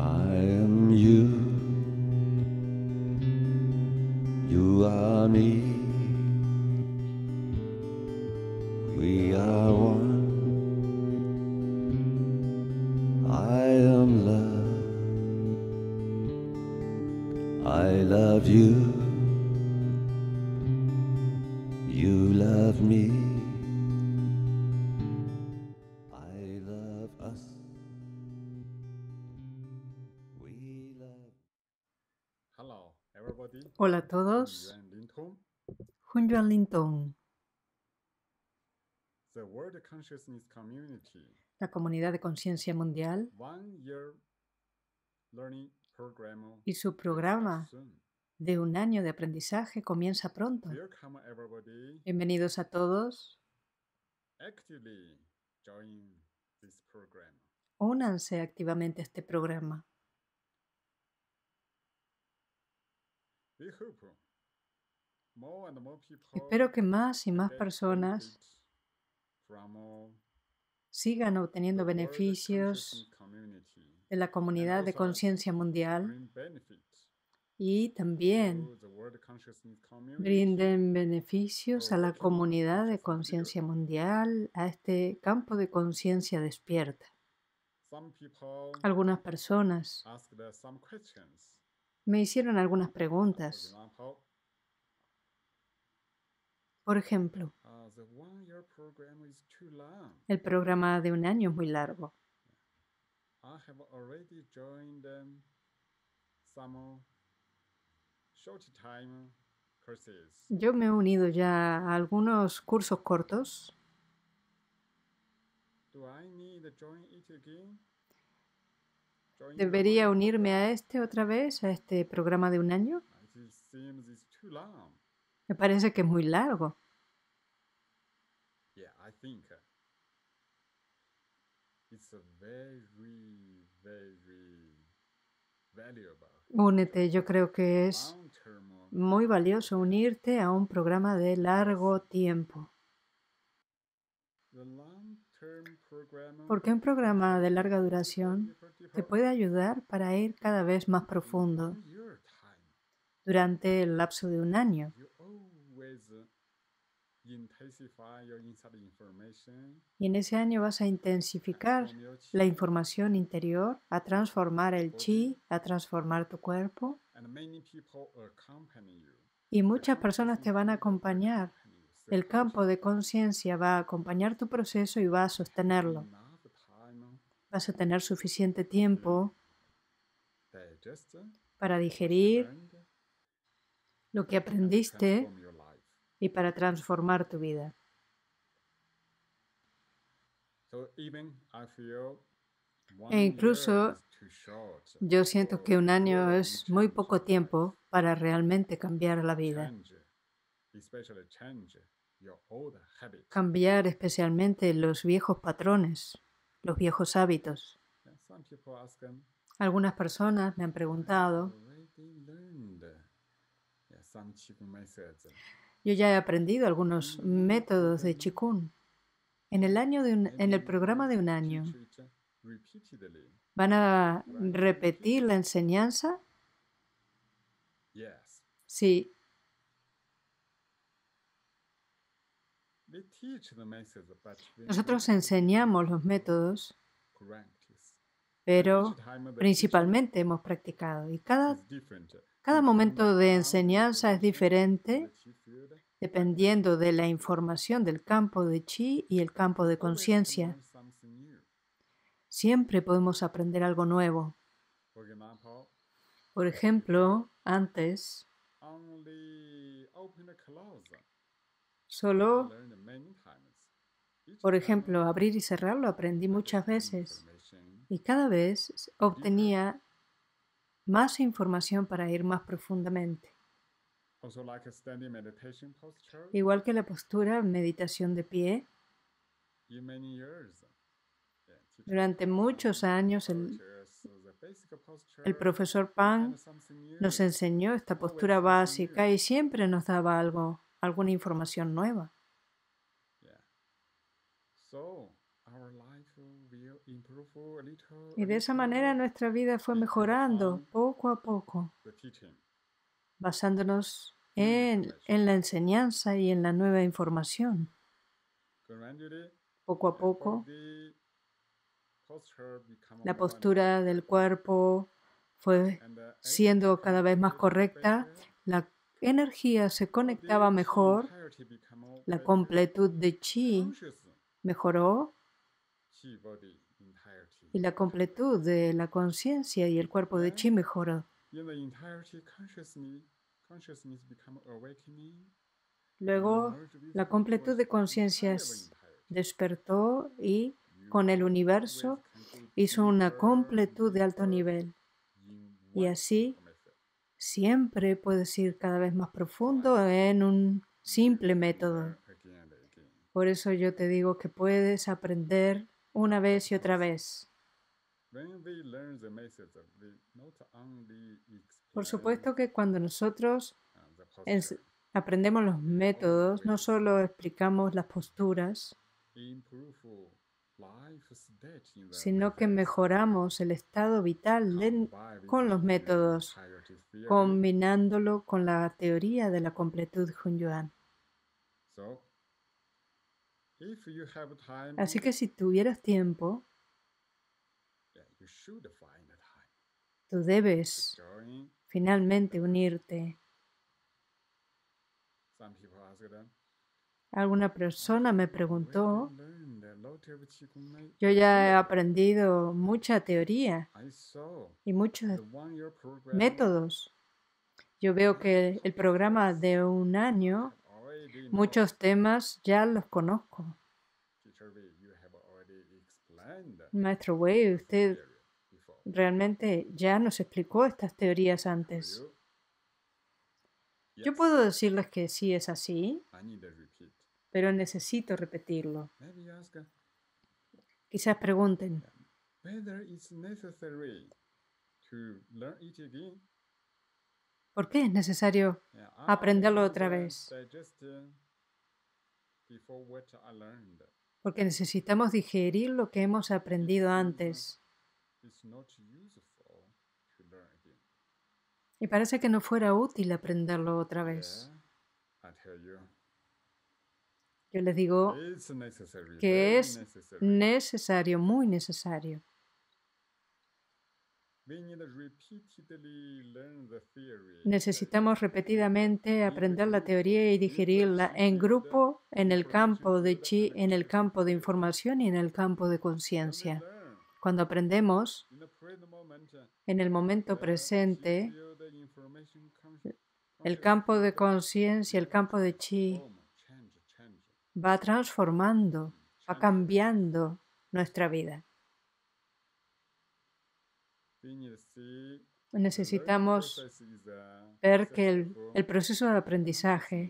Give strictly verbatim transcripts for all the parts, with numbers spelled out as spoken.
I am you, you are me, we are one. I am love, I love you, you love me, I love us, we love. Hello, everybody. Hola a todos. Yuan Lintong. Hunyuan Lintong, The World Consciousness Community la comunidad de conciencia mundial One Year Learning Program y su will programa start soon. de un año de aprendizaje comienza pronto. Welcome everybody. Bienvenidos a todos. Actively join this program. Únanse activamente a este programa. We hope more and more people Espero que más y más get personas benefit from sigan the obteniendo World beneficios Consciousness Community de la and comunidad de also conciencia mundial bring benefit y también to the World Consciousness Community. brinden beneficios a la comunidad de conciencia mundial, a este campo de conciencia despierta. Some people Algunas personas asked some questions. me hicieron algunas For preguntas. example, Por ejemplo, uh, the one-year program is too long. el programa de un año es muy largo. I have already joined um, some short time courses. Yo me he unido ya a algunos cursos cortos. Do I need to join it again? Join ¿Debería the unirme a program? este otra vez, a este programa de un año? It seems it's too long. Me parece que es muy largo. Yeah, I think uh, it's a very, very valuable. Únete, yo creo que es Long-term muy valioso unirte a un programa de largo tiempo. The long-term program Porque un programa de larga duración te puede ayudar para ir cada vez más profundo one year time. durante el lapso de un año. You always uh, intensify your inside information, Y en ese año vas a intensificar transform your chi, la información interior, a transformar el chi, a transformar tu cuerpo. and many people accompany you. Y muchas personas te van a acompañar. Accompany you, El support campo de conciencia va a acompañar tu proceso y va a you. sostenerlo. Enough time Vas a tener suficiente tiempo digest para what you digerir learned lo que and aprendiste transform your life. y para transformar tu vida. So even I feel one E incluso year is too short yo siento que un año for es muy change poco your life. tiempo para realmente cambiar la vida. Change, especially change your old habits. Cambiar especialmente los viejos patrones, los viejos hábitos. And some people ask them, Algunas personas me han preguntado, already learned yeah, some Qigong methods. yo ya he aprendido algunos métodos de Qigong. En el, año de un- en el programa de un año, Teach it repeatedly. ¿van a repetir la enseñanza? Yes, Sí, we teach the methods, but when nosotros we enseñamos los métodos, practice, pero each time the principalmente hemos practicado. Y cada, teaching is different. cada Depending momento de on enseñanza es the diferente chi field, dependiendo de la información del campo de chi y el campo de always conciencia. learn something new. Siempre podemos aprender algo nuevo. For example, Por ejemplo, antes only open the close. I solo, learned many times. Each por time ejemplo, abrir y cerrar lo aprendí I muchas get more veces information. y cada vez obtenía más información para ir más profundamente. Also like a standing meditation posture Igual que la postura meditación de pie, in many years. Yeah, teacher durante muchos años el, teaches the basic posture, el profesor Pan and something new. nos enseñó esta postura básica y siempre nos daba algo, alguna información nueva. Yeah. So our life Y de esa manera nuestra vida fue mejorando poco a poco, basándonos en, en la enseñanza y en la nueva información. Poco a poco, la postura del cuerpo fue siendo cada vez más correcta, la energía se conectaba mejor, la completud de chi mejoró y la completud de la conciencia y el cuerpo de chi mejoró. Luego, la completud de conciencia despertó y con el universo hizo una completud de alto nivel. Y así siempre puedes ir cada vez más profundo en un simple método. Por eso yo te digo que puedes aprender una vez y otra vez. Por supuesto que cuando nosotros aprendemos los métodos, no solo explicamos las posturas, sino que mejoramos el estado vital de, con los métodos, combinándolo con la teoría de la completud Hunyuan. Así que si tuvieras tiempo, tú debes finalmente unirte. Alguna persona me preguntó, yo ya he aprendido mucha teoría y muchos métodos. Yo veo que el programa de un año, muchos temas ya los conozco. Maestro Wei, usted realmente ya nos explicó estas teorías antes. Yo puedo decirles que sí es así, pero necesito repetirlo. Quizás pregunten, ¿por qué es necesario aprenderlo otra vez? Porque necesitamos digerir lo que hemos aprendido antes. Y parece que no fuera útil aprenderlo otra vez. Yo les digo que es necesario, muy necesario. Necesitamos repetidamente aprender la teoría y digerirla en grupo, en el campo de chi, en el campo de información y en el campo de conciencia. Cuando aprendemos, en el momento presente, el campo de conciencia, el campo de chi, va transformando, va cambiando nuestra vida. Necesitamos ver que el, el proceso de aprendizaje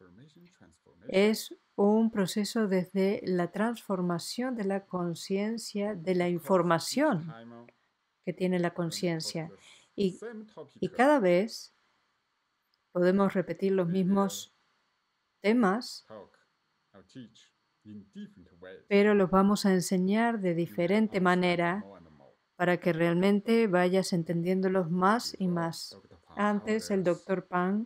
es un proceso desde la transformación de la conciencia, de la información que tiene la conciencia. Y, y cada vez podemos repetir los mismos temas, pero los vamos a enseñar de diferente manera para que realmente vayas entendiéndolos más y más. Antes, el doctor Pan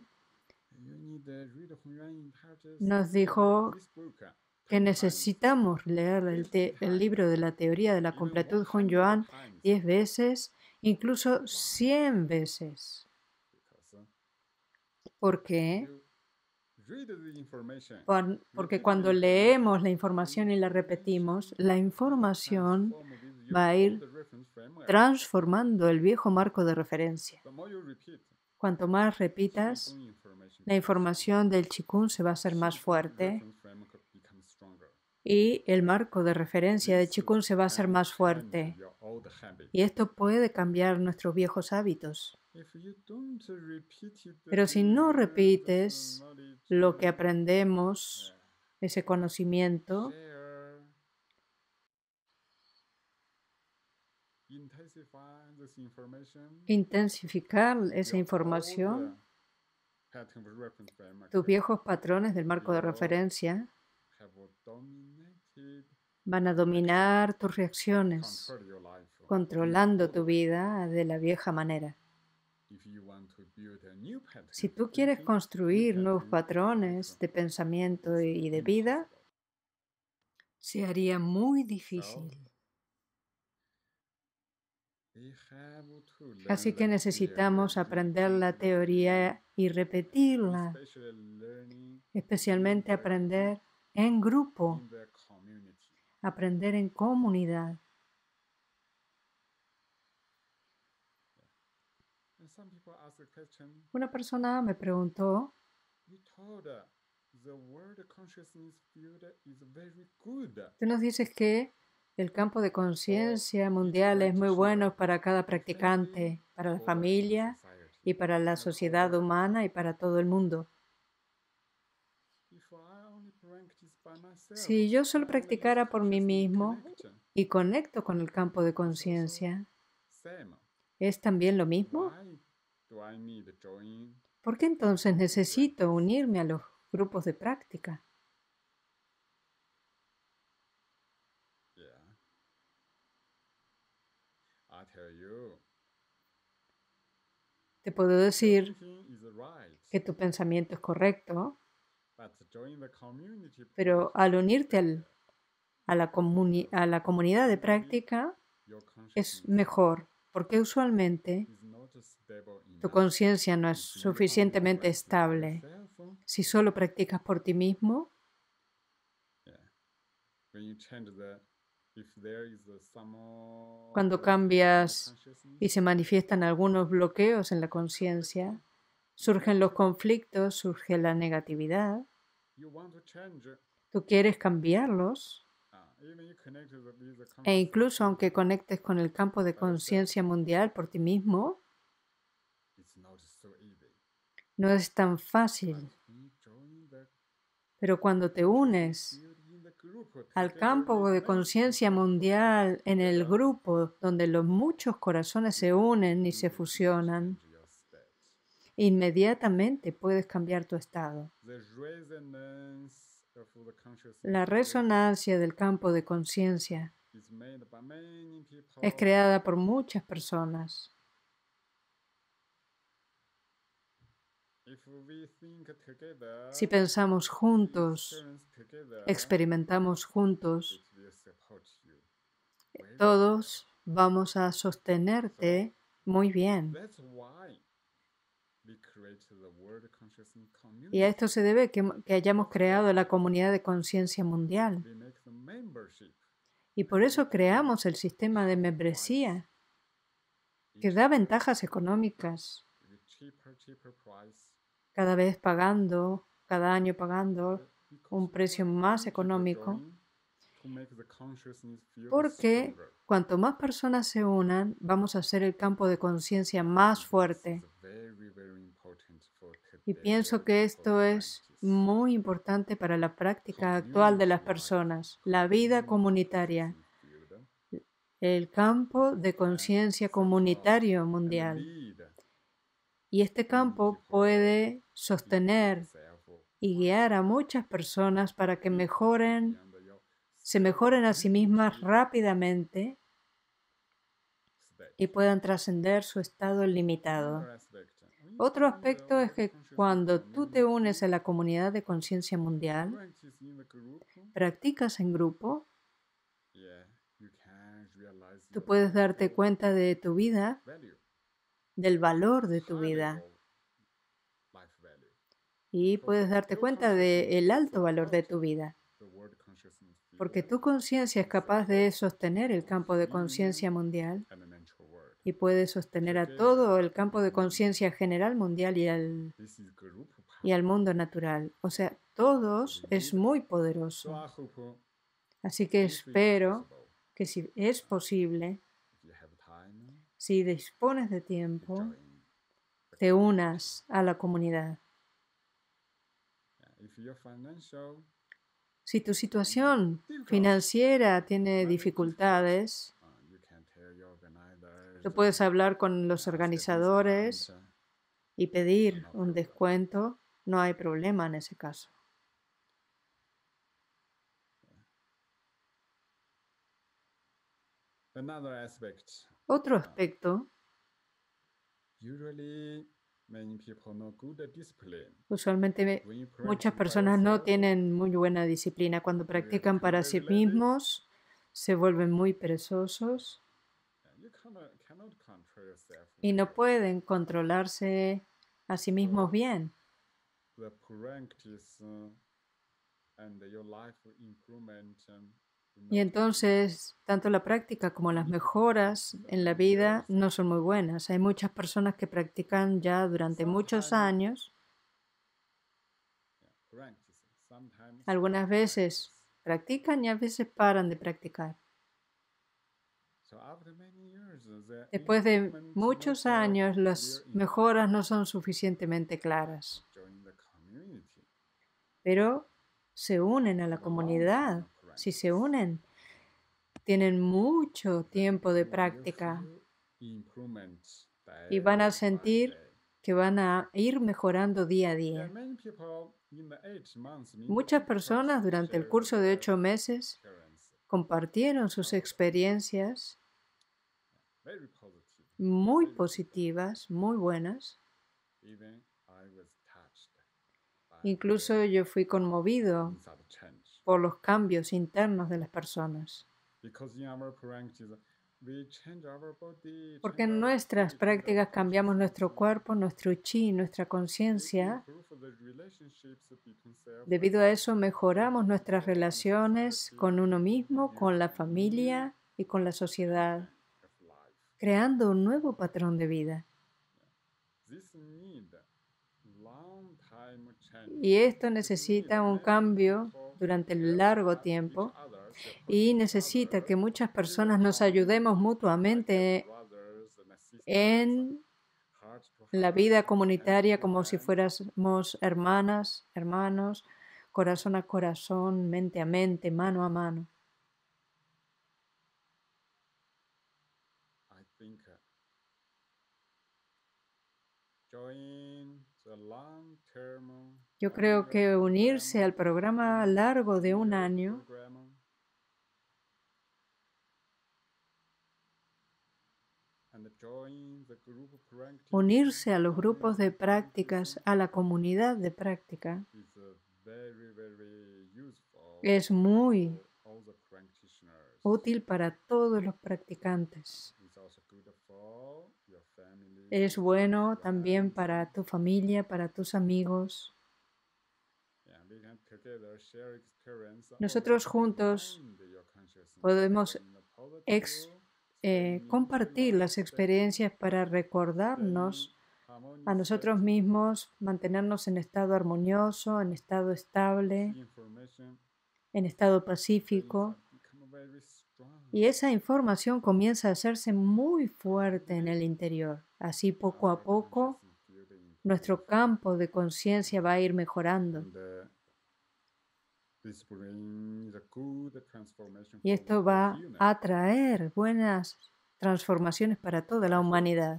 nos dijo que necesitamos leer el, te el libro de la teoría de la completud Hunyuan diez veces, incluso cien veces. ¿Por qué? Porque cuando leemos la información y la repetimos, la información va a ir transformando el viejo marco de referencia. Cuanto más repitas, la información del Qigong se va a hacer más fuerte y el marco de referencia del Qigong se va a hacer más fuerte. Y esto puede cambiar nuestros viejos hábitos. Pero si no repites lo que aprendemos, ese conocimiento, intensificar esa información, tus viejos patrones del marco de referencia van a dominar tus reacciones, control your life. controlando tu vida de la vieja manera. If you want to build a new pattern Si of tú quieres thinking, construir you nuevos can do it patrones also. de pensamiento It's y de vida, impossible. se haría muy So, difícil. we have to learn Así the que necesitamos theory, aprender la repeat the teoría y theory, repetirla, especially learning especialmente in the aprender en grupo, in the community. aprender en comunidad. And some people ask a question. Una persona me preguntó, You told uh, the world consciousness field is very good. tú nos dices que el campo de for conciencia each mundial es muy bueno practitioner, para cada for family, practicante, para la for the whole familia society. y para la And sociedad however, humana y para todo el mundo. if I only practice by myself, Si yo solo I only use practicara por mí consciousness mismo connection, y conecto con el campo de it's also conciencia, same. ¿es también lo mismo? Why do I need to join? ¿Por qué entonces necesito unirme a los grupos de práctica? Yeah. I tell you, Te puedo your decir thinking is right, que tu pensamiento es correcto, but join the community pero practice al unirte better. al- a, la comuni- a la comunidad de práctica Your es consciousness mejor, porque usualmente is not stable tu enough. conciencia no es If you only suficientemente practice by estable. yourself, Si solo practicas por ti mismo, yeah. When you change the, if there is a some more cuando blockage in the cambias consciousness, y se manifiestan algunos bloqueos en la conciencia, surgen los conflictos, surge la negatividad. you want to change, Tú quieres cambiarlos uh, even you connect with the, with the e consciousness, incluso aunque conectes con el campo de conciencia mundial por ti mismo, it's not so easy. no es tan But fácil. when you join the Pero cuando te unes field in the group, al together campo with de many conciencia people, mundial en el together, grupo donde los muchos corazones se unen y se you can fusionan, change your state. inmediatamente puedes cambiar tu estado. The resonance of the consciousness La field resonancia del campo de conciencia is made by many people. es creada por muchas personas. If we think together, Si pensamos we juntos, experience together, experimentamos juntos, it will support you. Very todos vamos a sostenerte muy bien. well. That's why we create the World Consciousness Community. Y a esto se debe que, que hayamos creado la comunidad de conciencia mundial. We make the membership Y por eso creamos el sistema de membresía, que da ventajas económicas, with cheaper, cheaper price. cada vez pagando, cada año pagando Because un we precio want más many people económico, join to make the consciousness field porque stronger. cuanto más personas se unan, vamos a hacer el campo de conciencia más fuerte. This is very, very important for Y today, pienso que esto for es practice. muy importante para la práctica actual de las personas, la vida comunitaria, el campo de conciencia comunitario mundial. Y este campo puede sostener y guiar a muchas personas para que mejoren, se mejoren a sí mismas rápidamente y puedan trascender su estado limitado. Otro aspecto es que cuando tú te unes a la comunidad de conciencia mundial, practicas en grupo, tú puedes darte cuenta de tu vida, del valor de tu vida, y puedes darte cuenta del alto valor de tu vida, porque tu conciencia es capaz de sostener el campo de conciencia mundial y puede sostener a todo el campo de conciencia general mundial y al, y al mundo natural. O sea, todos es muy poderoso. Así que espero que si es posible, si dispones de tiempo, te unas a la comunidad. Si tu situación financiera tiene dificultades, tú puedes hablar con los organizadores y pedir un descuento. No hay problema en ese caso. Another aspect. Otro aspecto, Usually, many people know good discipline. usualmente When you muchas practice by personas no yourself, tienen muy buena disciplina. Cuando practican para sí mismos, se vuelven muy perezosos you cannot, cannot control yourself. y no well. pueden controlarse a sí mismos bien. The practice uh, and your life improvement. um, will Y not be entonces, tanto la práctica como las mejoras en la vida no son muy buenas. Hay muchas personas que practican ya durante muchos años. yeah, practice. Sometimes Algunas stop veces practice. practican y a veces paran de practicar. So after many years, uh, the Después de improvement muchos not, uh, años, clear las enough. mejoras no son suficientemente claras, Join the community. pero se unen a la Have a long comunidad. time of Si se practice. unen, tienen mucho Then tiempo de you will práctica feel improvement y van a day by sentir day. que van a ir mejorando día a Yeah, día. many people in the eight months Mingyue Muchas Course personas durante el shared curso de their ocho meses experience. compartieron sus experiencias Very positive. muy very good. positivas, muy buenas. Even I was touched by Incluso their yo fui conmovido inside change. por los cambios internos de las personas. Because in our practice, we change our body, Porque change en our nuestras chi, change our prácticas cambiamos nuestro consciousness, cuerpo, nuestro chi, nuestra we conciencia. improve the relationships between self Debido and a eso mejoramos nuestras relaciones con uno mismo, con la familia y con la sociedad, of life. creando un nuevo patrón de vida. This need long time change. Y esto This necesita need un many cambio people durante el help largo each tiempo other, support y each necesita other que muchas in the personas nos community, ayudemos like mutuamente brothers and sisters, en heart to la heart, vida hand comunitaria to como si hand. fuéramos hermanas, hermanos, corazón a corazón, mente a mente, mano a mano. I think uh, join the long term. Yo creo que unirse al programa largo de un one-year año, program, and join the group practice unirse a los grupos de community prácticas, a la comunidad de práctica, is uh, very, very useful es muy for all the practitioners. útil para todos los practicantes. It's also good for your family, Es bueno también friends. para tu familia, para tus amigos. Yeah, we can together share experience, Nosotros always juntos remind your consciousness podemos in the positive, ex- eh, stay compartir las relaxed, experiencias para stay recordarnos harmonious a nosotros state, mismos, mantenernos en estado armonioso, en estado estable, information en estado things pacífico. have become very strong. Y esa información comienza a hacerse muy fuerte en el interior. Así poco a Our poco consciousness field improves. nuestro campo de conciencia va a ir mejorando. And, uh, this brings a good transformation Y for esto the va human. a traer buenas transformaciones para toda la humanidad.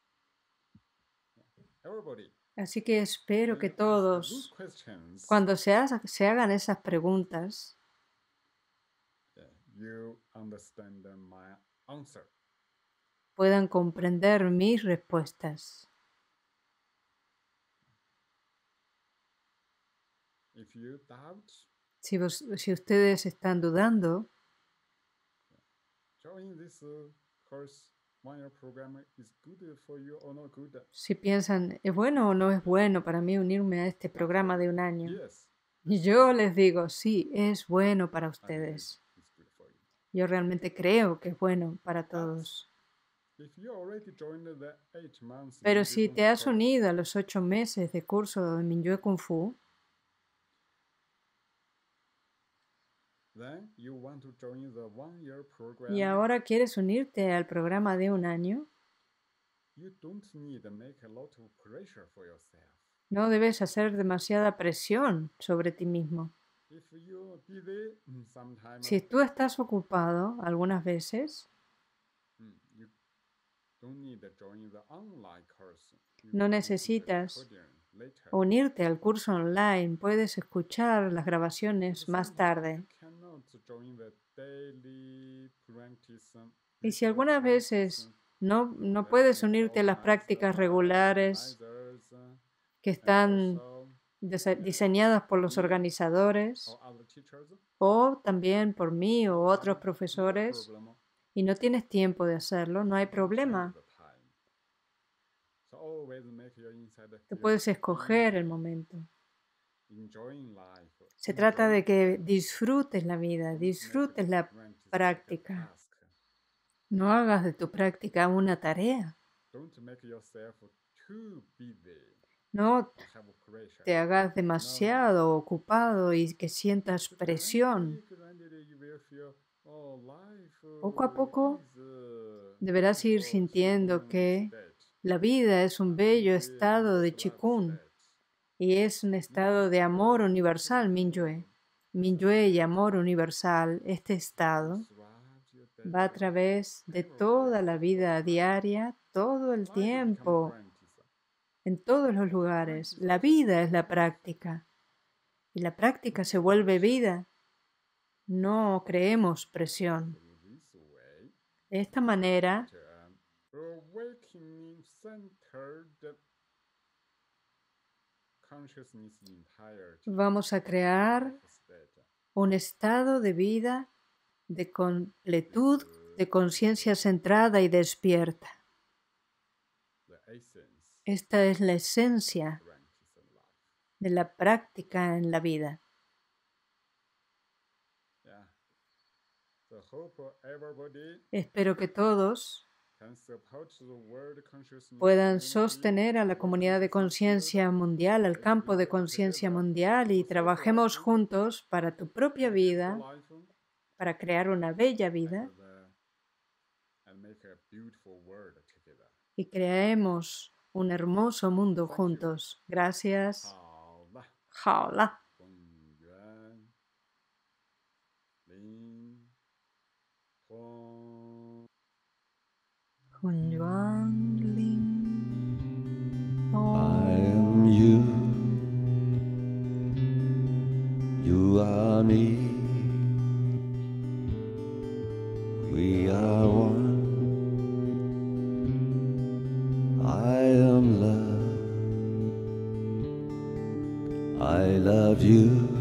Everybody, Así que espero when que you ask those todos, questions, cuando se, haga- se hagan esas preguntas, yeah, you understand uh, my answer. puedan comprender mis respuestas. If you doubt, Si, vos- si ustedes están dudando, join this uh, course one-year program is good for you or not good. si piensan, ¿es bueno o no es bueno para mí unirme a este programa de un año? Yes, Y yo les digo, sí, es bueno para I believe ustedes. it's good for you. Yo realmente creo que es bueno para todos. If you already joined the eight months Pero Mingyue si Kung te has course, unido a los ocho meses de curso de Mingyue Kung Fu then you want to join the one-year program, y ahora quieres unirte al programa de un año, you don't need to make a lot of pressure for yourself. no debes hacer demasiada presión sobre ti mismo. If you're busy, mm, sometimes Si tú estás ocupado algunas veces, mm, you don't need to join the online course. You no can listen to the necesitas recording later. unirte al curso online, puedes escuchar las grabaciones más tarde. You cannot Y si algunas veces no, no puedes unirte a las prácticas regulares que están diseñadas por los organizadores o también por mí o otros profesores y no tienes tiempo de hacerlo, no hay problema. Tú puedes escoger el momento. Se trata de que disfrutes la vida, disfrutes la práctica. No hagas de tu práctica una tarea. No te hagas demasiado ocupado y que sientas presión. Poco a poco deberás ir sintiendo que la vida es un bello estado de Qigong y es un estado de amor universal, Minyue. Minyue y amor universal, este estado va a través de toda la vida diaria, todo el tiempo, en todos los lugares. La vida es la práctica y la práctica se vuelve vida. No creemos presión. De esta manera, vamos a crear un estado de vida de completud, de conciencia centrada y despierta. Esta es la esencia de la práctica en la vida. Espero que todos puedan sostener a la comunidad de conciencia mundial, al campo de conciencia mundial y trabajemos juntos para tu propia vida, para crear una bella vida y creemos un hermoso mundo juntos. Gracias. Jaola. Hun Yuan Ling. I am you, you are me, we are one. I am love, I love you.